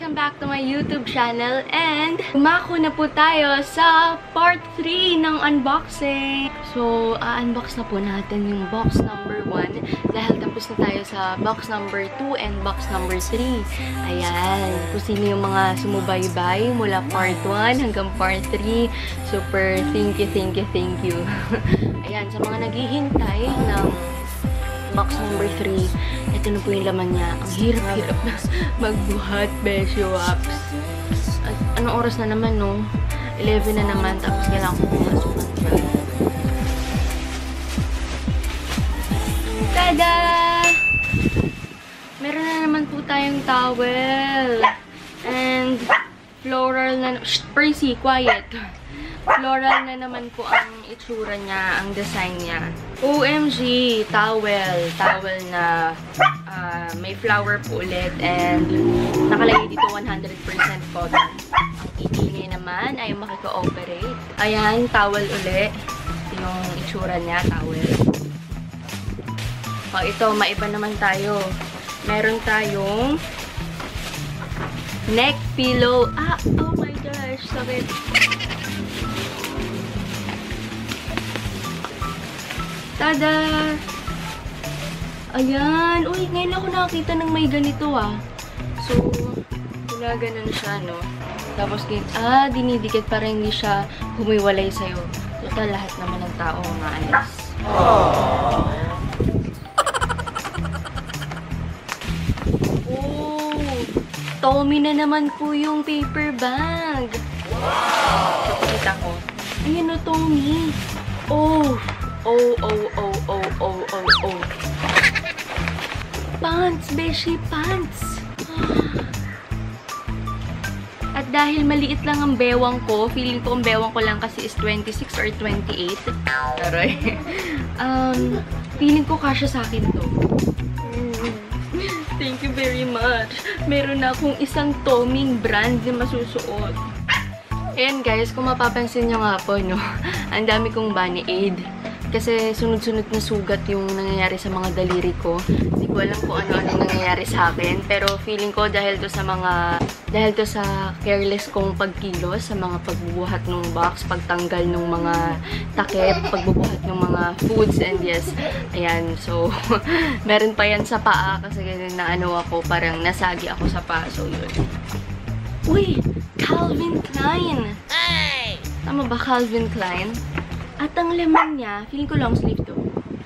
Welcome back to my YouTube channel and umako na po tayo sa part 3 ng unboxing. So, unbox na po natin yung box number 1 dahil tapos na tayo sa box number 2 and box number 3. Ayan, kung sino yung mga sumubaybay mula part 1 hanggang part 3, super thank you. Ayan, sa mga naghihintay ng box number 3, ito na po yung laman niya. Ang hirap-hirap na magbuhat, besyo apps. At anong oras na naman, no? 11 na naman, tapos kailangan ko pumasukan siya. Tada! Meron na naman po tayong towel. And floral na... Shh! Percy, quiet! Floral na naman po ang itsura niya, ang design niya. OMG! Towel. Towel na may flower po ulit and nakalagay dito 100% cotton. Ang iingay naman ay makika-operate. Ayan, towel ulit. Ito yung itsura niya, towel. O, ito, maiba naman tayo. Meron tayong neck pillow. Oh my gosh, sakit. Tada! Ayan! Uy, ngayon ako nakakita ng may ganito So, ganun siya, no? Tapos, dinidikit para hindi siya humiwalay sa'yo. Total, lahat naman ng tao maalis. Oh! Tommy na naman po yung paper bag. Wow! So, pakita ko. Ayan o, Tommy. Oh! Pants, beshi, pants. At dahil maliit lang ang bewang ko, feeling ko ang bewang ko lang kasi is 26 or 28. Aray. Feeling ko kasya sa akin to. Thank you very much. Meron na akong isang Tommy brand na masusuot. Ayan guys, kung mapapansin nyo nga po, no, ang dami kong Band-Aid. Kasi sunod-sunod na sugat yung nangyayari sa mga daliri ko. Hindi ko alam kung ano-ano nangyayari sa akin. Pero feeling ko dahil to sa careless kong pagkilos, sa mga pagbubuhat ng box, pagtanggal ng mga takip, pagbubuhat ng mga foods, and yes, ayan. So, meron pa yan sa paa kasi na ano ako, parang nasagi ako sa paa. So, yun. Uy! Calvin Klein! Hey! Tama ba, Calvin Klein? At ang laman niya, feeling ko long sleeve to.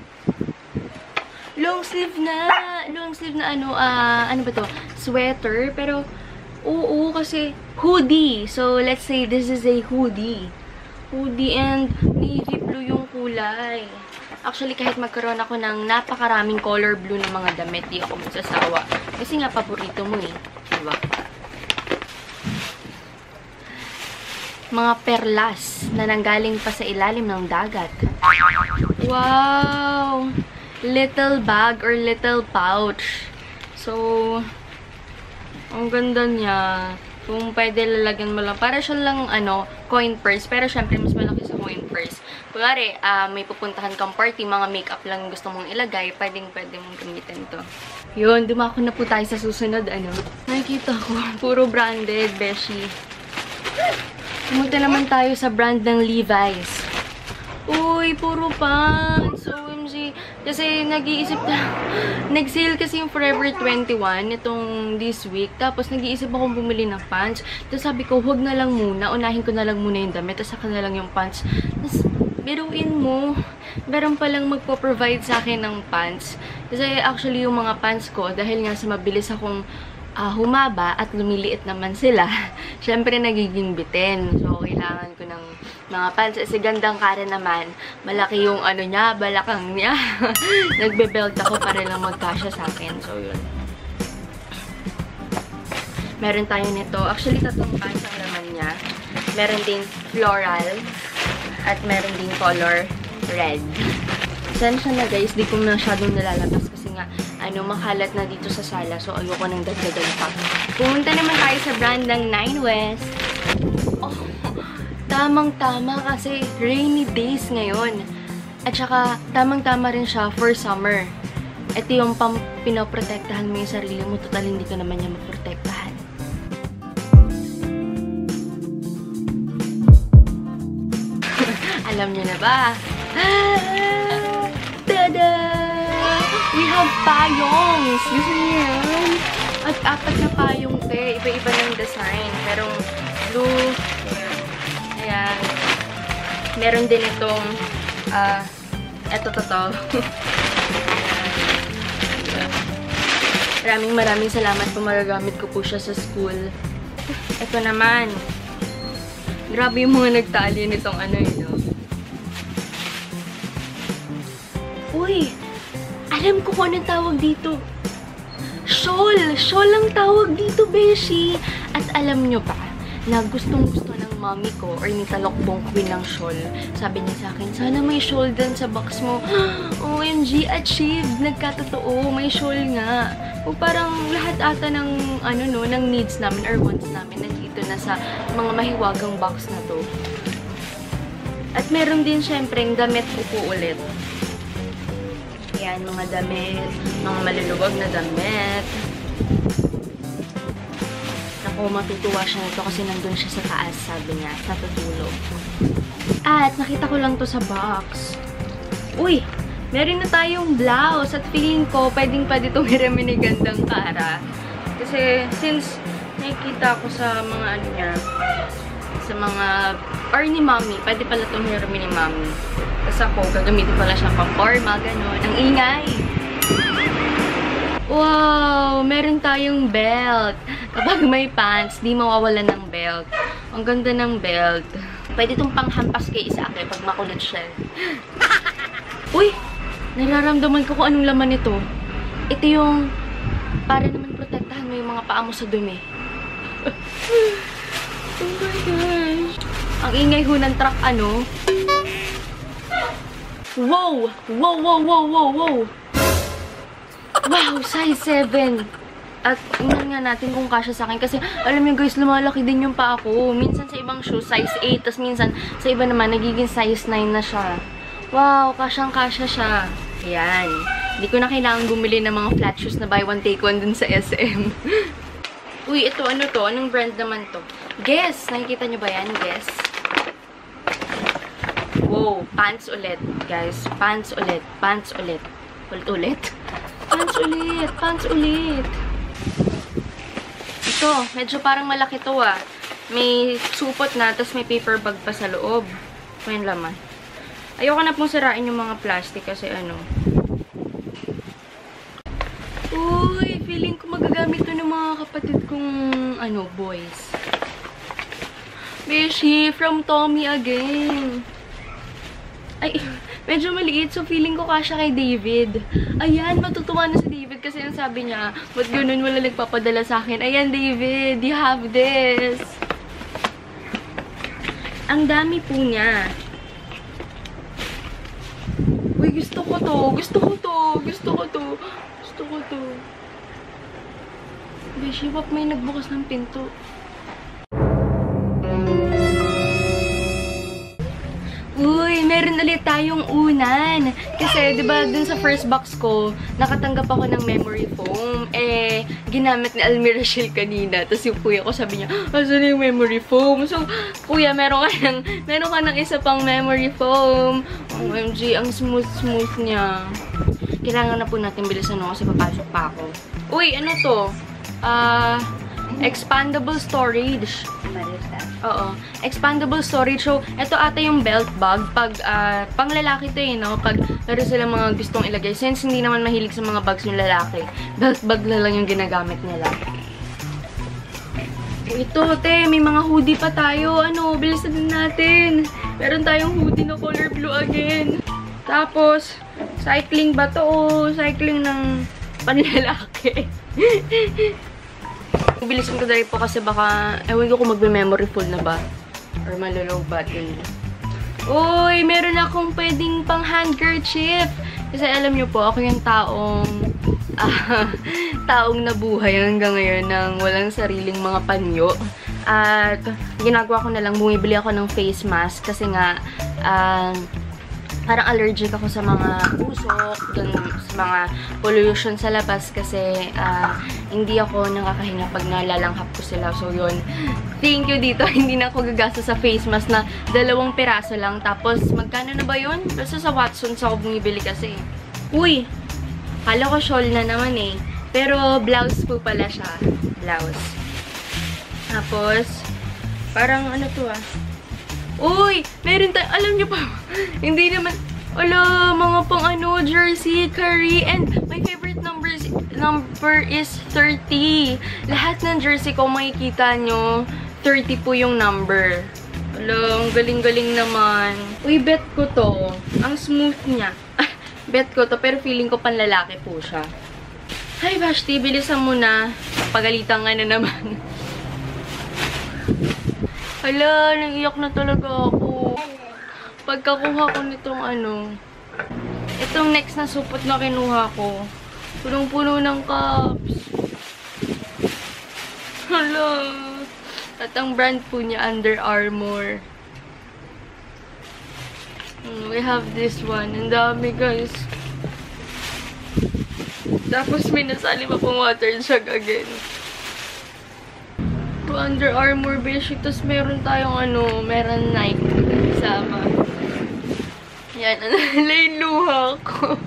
Long sleeve na ano ba to? Sweater. Pero, oo, kasi hoodie. So, let's say this is a hoodie. Hoodie and navy blue yung kulay. Actually, kahit magkaroon ako ng napakaraming color blue ng mga damit, di ako magsasawa. Kasi nga, paborito mo eh. Diba? Mga perlas na nanggaling pa sa ilalim ng dagat. Wow! Little bag or little pouch. So, ang ganda niya. Kung pwede lalagyan mo lang. Para siya lang, coin purse. Pero syempre, mas malaki sa coin purse. Kunwari, may pupuntahan kang party, mga makeup lang gusto mong ilagay, pwede mong gamitin to. Yun, dumako na po tayo sa susunod, Nakikita ko, puro branded, beshi. Pumunta naman tayo sa brand ng Levi's. Uy, puro pants. OMG. Kasi nag-sale kasi yung Forever 21 itong this week. Tapos nag-iisip akong bumili ng pants. Tapos sabi ko, huwag na lang muna. Unahin ko na lang muna yung damit. Tapos saka na lang yung pants. Tapos biruin mo. Meron palang magpo-provide sa akin ng pants. Kasi actually yung mga pants ko, dahil nga sa mabilis akong humaba at lumiliit naman sila, syempre nagiging bitin. So, kailangan ko ng mga pants. Kasi gandang Karen naman, malaki yung niya, balakang niya. Nagbe-belt ako para lang magkasya sa akin. So, yun. Meron tayo nito. Actually, tatlong pants ang laman niya. Meron din floral at meron din color red. Sensya na guys, di ko masyadong nalalabas kasi nga, makalat na dito sa sala. So, ayoko nang dagdagan pa. Pumunta naman tayo sa brand ng Nine West. Oh, tamang-tama kasi rainy days ngayon. At saka, tamang-tama rin siya for summer. Ito yung pinoprotektahan mo yung sarili mo. Total, hindi ka naman niya maprotektahan. Alam niyo na ba? Tada! We have payongs! Gusto niyo yan? At 4 na payong, te. Iba-iba ng design. Merong blue. Ayan. Meron din itong, eto to. Maraming salamat po. Magagamit ko po siya sa school. Ito naman. Grabe yung mga nagtali nitong ano yun, no? Uy! Alam ko kung anong tawag dito. Shawl! Shawl ang tawag dito, beshi! At alam nyo ba, na gustong-gusto ng mommy ko or ni Talokbong Queen ng shawl. Sabi niya sa akin, sana may shawl din sa box mo. OMG, achieved! Nagkatotoo, may shawl nga. O parang lahat ata ng, ng needs namin or wants namin nandito na sa mga mahiwagang box na to. At meron din syempre damit upo ulit. Yan, mga damit, mga maluluwag na damit. Naku, matutuwa siya nito kasi nandun siya sa taas, sabi niya, natutulog. At nakita ko lang to sa box. Uy! Meron na tayong blouse at feeling ko pwedeng-pwede itong hiramin ni Gandang Kara. Kasi since nakikita ko sa mga niya, sa mga, or ni mommy, pwede pala itong hiramin ni mommy. Tapos ako, gagamitin pala siya pang forma, gano'n. Ang ingay! Wow! Meron tayong belt. Kapag may pants, di mawawalan ng belt. Ang ganda ng belt. Pwede itong panghampas kay isa akin pag makulit siya. Uy! Nararamdaman ko kung anong laman nito. Ito yung para naman protektahan mo yung mga paa mo sa dumi. Oh my gosh! Ang ingay ho ng truck, ano? Wow! Wow, wow, wow, wow, wow! Wow! Size 7! At tingnan nga natin kung kasya sa akin. Kasi, alam niyo guys, lumalaki din yung paa ko. Minsan sa ibang shoes, size 8. Tapos minsan, sa iba naman, nagiging size 9 na siya. Wow! Kasyang-kasya siya. Ayan. Hindi ko na kailangan bumili ng mga flat shoes na buy one take one dun sa SM. Uy, ito, ano to? Anong brand naman to? Guess! Nakikita nyo ba yan? Guess. Wow! Pants ulit, guys. Pants ulit. Pants ulit. Ulit? Pants ulit. Pants ulit. Ito, medyo parang malaki to ah. May supot na, tapos may paper bag pa sa loob. May laman. Ayoko na pong sirain yung mga plastic kasi ano. Uy, feeling ko magagamit to ng mga kapatid kong, boys. Beshi, from Tommy again. Ay, medyo maliit. So, feeling ko kasya kay David. Ayan, matutuwa na si David kasi ang sabi niya, ba't ganun wala nagpapadala sa akin? Ayan, David, you have this. Ang dami po niya. Uy, gusto ko to. Gusto ko to. Gusto ko to. Gusto ko to. Beshi, wap may nagbukas ng pinto. Uy, meron ulit tayong unan. Kasi, di ba, dun sa first box ko, nakatanggap ako ng memory foam. Eh, ginamit ni Almira Shell kanina. Tapos yung kuya ko sabi niya, asan na yung memory foam? So, kuya, meron ka ng isa pang memory foam. OMG, ang smooth niya. Kailangan na po natin bilisan kasi papasok pa ako. Uy, ano to? Expandable storage. Oo. Expandable storage. So, ito ata yung belt bag. Pag, pang lalaki to no? Pag meron silang mga gustong ilagay. Since hindi naman mahilig sa mga bags yung lalaki, belt bag na lang yung ginagamit nila. Ito, te, may mga hoodie pa tayo. Bilisan din natin. Meron tayong hoodie na color blue again. Tapos, cycling ba to? Cycling ng panlalaki. Bilisan ko dahil po kasi baka, ewan ko kung magme-memory full na ba. Or malulog ba din. Uy, meron akong pwedeng pang handkerchief. Kasi alam nyo po, ako yung taong nabuhay hanggang ngayon ng walang sariling mga panyo. At ginagawa ko na lang, bumibili ako ng face mask. Kasi nga, parang allergic ako sa mga usok, dun sa mga pollution sa labas kasi hindi ako nakakahinga pag nalalanghap ko sila. So, yun. Thank you dito. Hindi na ako gagasta sa face mask na 2 piraso lang. Tapos, magkano na ba yun? Basta sa Watsons ako bumibili kasi. Uy! Kala ko shawl na naman eh. Pero, blouse po pala siya. Blouse. Tapos, parang ano to ah. Uy! Meron tayo, alam nyo pa, hindi naman, mga pang ano, jersey, curry, and my favorite number is 30. Lahat ng jersey ko makikita nyo, 30 po yung number. Ang galing-galing naman. Uy, bet ko to. Ang smooth niya. Bet ko to, pero feeling ko panlalaki po siya. Hi, Vashti, bilisan mo na. Pagalitan nga na naman. Hala, naiyak na talaga ako. Pagkakuha ko nitong itong next na supot na kinuha ko, punong-puno ng cups. Hala. At ang brand po niya, Under Armour. We have this one. Ang dami, guys. Tapos may nasali pa pong water jug again. Under Armour bedsheet. Tapos meron tayong meron Nike kasama. Yan, yung luha ko.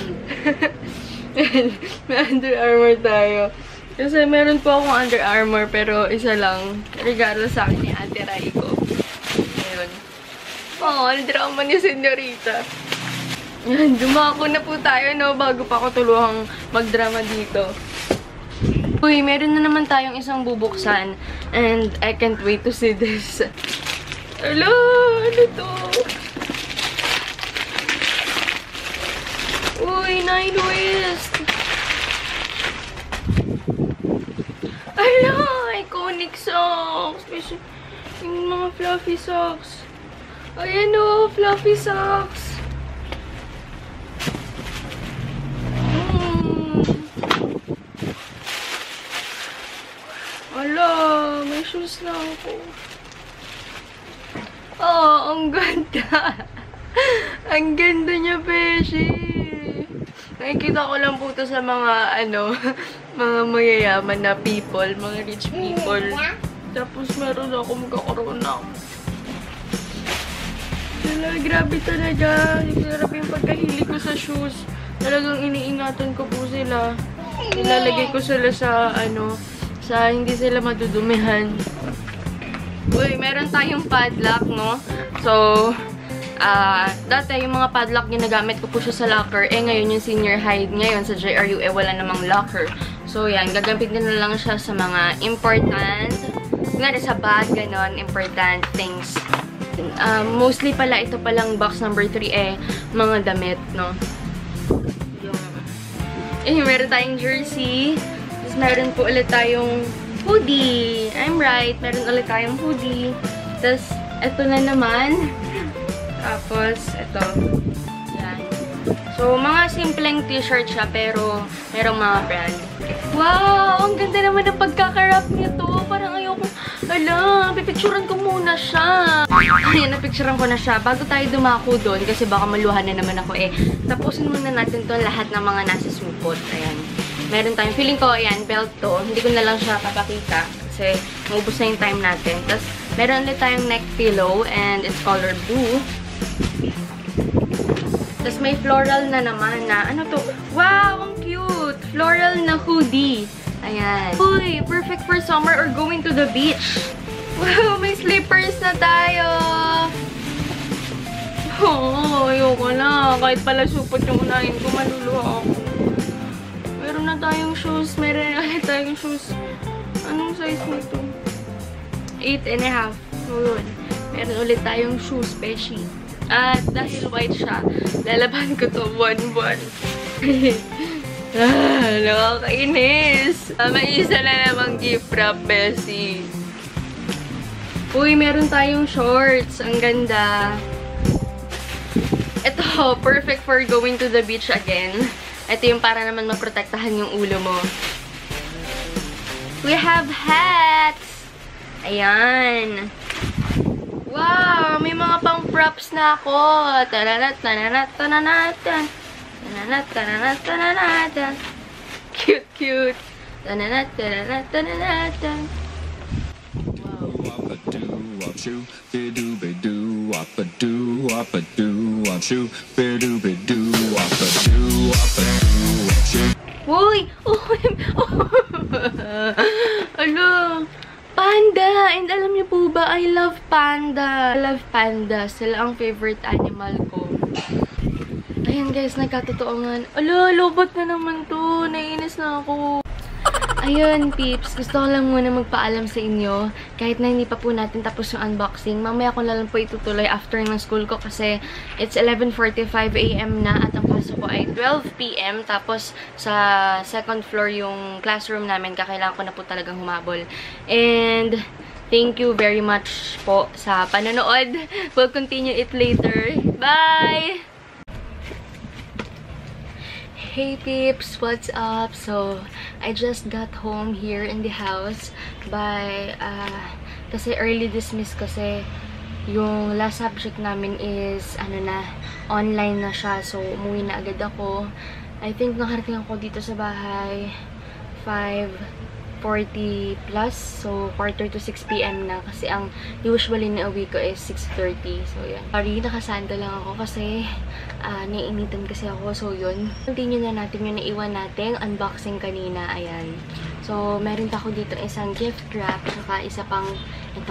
May Under Armour tayo. Kasi meron po akong Under Armour pero isa lang. Regalo sa akin ni Ate Rai ko. Ayun. Oh, ang drama ni Senyorita. Yan, dumako na po tayo bago pa ako tuluhang magdrama dito. Uy, meron na naman tayong isang bubuksan. And I can't wait to see this. Hello! Ano to? Uy, Nine West! Hello! Iconic socks! Yung mga fluffy socks. Ayan o, fluffy socks. Ala, may shoes na ako. Oh, ang ganda. Ang ganda niya, Beshi. Nakikita ko lang po ito sa mga, mga mayayaman na people, mga rich people. Tapos meron ako, magkakaroon na ako. Grabe talaga. Grabe yung pagkahilig ko sa shoes. Talagang iniingatan ko po sila. Nilalagay ko sila sa, sa hindi sila madudumihan. Uy, meron tayong padlock, no? So, dati yung mga padlock ginagamit ko po siya sa locker. Ngayon yung senior high ngayon sa JRU, wala namang locker. So, yan. Gagamitin na lang siya sa mga important, kunwari sa bag, ganon, important things. Mostly pala, ito palang box number 3, mga damit, no? Meron tayong jersey. Meron po ulit tayong hoodie. I'm right. Meron ulit tayong hoodie. Tapos, ito na naman. Tapos, ito. Yan. So, mga simpleng t-shirt siya, pero merong mga brand. Wow! Ang ganda naman ng pagkakarap nito. Parang ayoko. Ala, pipicturan ko muna siya. Ayan, napicturan ko na siya. Bago tayo dumako doon, kasi baka maluhan na naman ako tapusin muna natin to lahat ng mga nasa supot. Ayan. Meron tayong, feeling ko, ayan, belt to. Hindi ko na lang siya papakita kasi maubos na yung time natin. Tapos, meron ulit tayong neck pillow and it's color blue. Tapos, may floral na naman na, ano to? Wow, ang cute! Floral na hoodie. Ayan. Uy, perfect for summer or going to the beach. Wow, may slippers na tayo! Oh, ayoko na. Kahit pala supot yung unahin ko, maluluha ako. Meron na tayong shoes. Meron na tayong shoes. Anong size nito? 8.5. So, yun. Meron ulit tayong shoes, Beshi. At dahil white siya, lalaban ko to buwan-buwan. Nakakainis. May isa na namang gift wrap, Beshi. Uy, meron tayong shorts. Ang ganda. Ito, perfect for going to the beach again. Ito yung para naman maprotektahan yung ulo mo. We have hats! Ayan. Wow! May mga pang props na ako. Tananat, tananat, tananatan. Tananat, tananat, tananatan. Cute, cute. Tananat, tananat, tananatan. Uy! Ano? Panda! And alam niyo po ba, I love panda. I love panda. Sila ang favorite animal ko. Ayan guys, nagkatotoo. Ala, lobot na naman to. Naiinis na ako. Ayun, peeps. Gusto ko lang muna magpaalam sa inyo. Kahit na hindi pa po natin tapos yung unboxing. Mamaya ko na lang po itutuloy after ng school ko kasi it's 11:45 AM na at ang pasok ko ay 12 PM. Tapos sa second floor yung classroom namin. Kakailangan ko na po talagang humabol. And thank you very much po sa panonood. We'll continue it later. Bye! Hey peeps, what's up? So, I just got home here in the house by, kasi early dismiss kasi yung last subject namin is, online na siya. So, umuwi na agad ako. I think nakarating ako dito sa bahay 5:40 plus. So, 5:45 PM na. Kasi ang usually na uwi ko is 6:30. So, yan. Sorry, nakasanda lang ako kasi naiinitan kasi ako. So, yun. Continue na natin yung naiwan natin. Unboxing kanina. Ayan. So, meron pa ako dito isang gift wrap. Saka isa pang ito,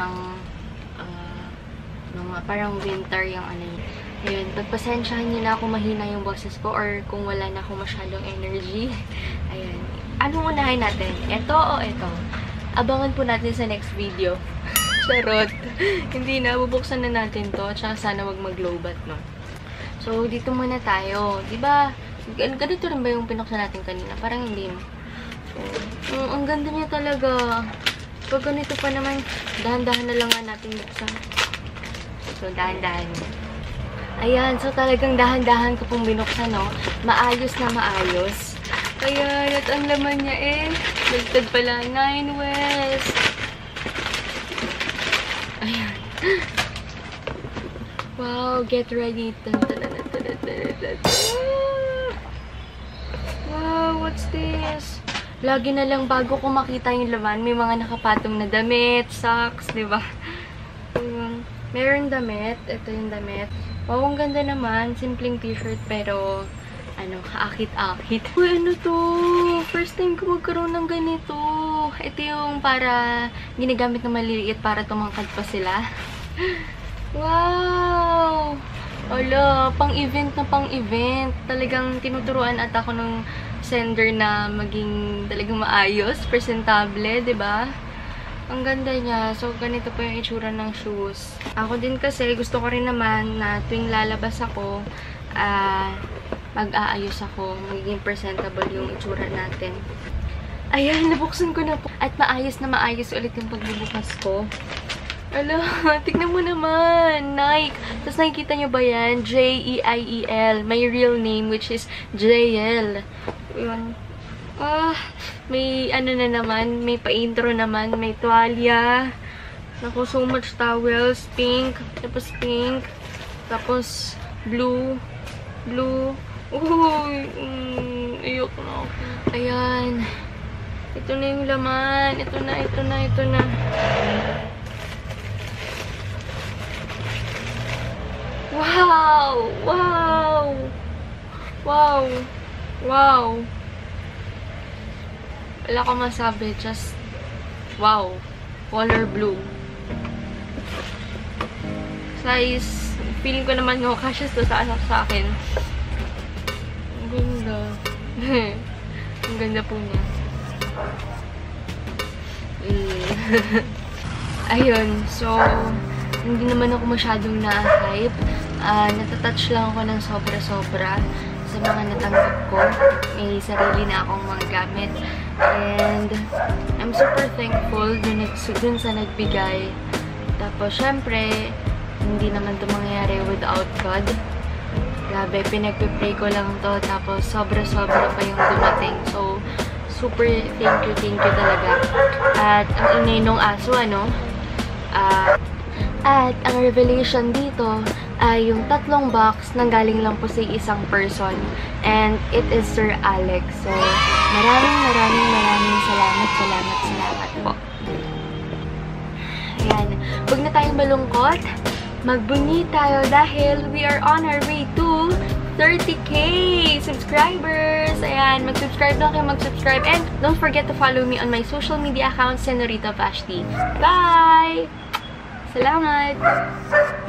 parang winter yung Ayun. Pagpasensyahan niyo na ako mahina yung boses ko or kung wala na ako masyadong energy. Ayan. Anong unahin natin? Ito o ito? Abangan po natin sa next video. Charot. Hindi na. Bubuksan na natin to. Tsaka sana wag mag-lowbat, no? So, dito muna tayo. Diba? Ganito rin ba yung pinuksan natin kanina? Parang hindi, no? So, ang ganda niya talaga. Pag ganito pa naman, dahan-dahan na lang nga natin buksan. So, dahan-dahan. Ayan. So, talagang dahan-dahan ko pong binuksan, no? Maayos na maayos. Ayan, at ang laman niya dagdag pala, 9 West. Ayan. Wow, get ready. Wow, what's this? Lagi na lang bago ko makita yung laman, may mga nakapatong na damit, socks, diba? Meron damit. Ito yung damit. Wow, ang ganda naman. Simpleng t-shirt, pero kaakit-akit. Uy, ano to? First time ko magkaroon ng ganito. Ito yung para ginagamit na maliliit para tumangkad pa sila. Wow! Ala, pang-event na pang-event. Talagang tinuturuan at ako ng sender na maging talagang maayos, presentable, diba? Ang ganda niya. So, ganito po yung itsura ng shoes. Ako din kasi, gusto ko rin naman na tuwing lalabas ako, mag-aayos ako. Magiging presentable yung itsura natin. Ayan, nabuksan ko na po. At maayos na maayos ulit yung pagbubukas ko. Ala, tignan mo naman. Nike. Tapos nakikita nyo ba yan? J-E-I-E-L. My real name, which is JL. Yun. May na naman. May pa-intro naman. May tuwalya. Naku, so much towels. Pink. Tapos pink. Tapos blue. Blue. Uy, ayok na ako. Ayan. Ito na yung laman. Ito na. Wow! Wow! Wow! Wow! Wala ko masabi. Just, wow. Color blue. Size, feeling ko naman kasya to sa akin. Ang ganda. Ang ganda po niya. Ayun. So, hindi naman ako masyadong na-hype. Natatouch lang ako ng sobra-sobra sa mga natanggap ko. May sarili na akong mga gamit. And, I'm super thankful dun sa nagbigay. Tapos, syempre, hindi naman ito mangyayari without God. Grabe, pinagpipray ko lang to. Tapos, sobra-sobra pa yung dumating. So, super thank you talaga. At, ang inay nung aso, At ang revelation dito ay yung tatlong box nanggaling lang po sa isang person. And it is Sir Alex. So, maraming salamat po. Ayan. Huwag na tayong malungkot. Magbunyi tayo dahil we are on our way to 30K subscribers! Ayan, mag-subscribe lang kayo, mag-subscribe. And don't forget to follow me on my social media account, Senorita Vashti. Bye! Salamat!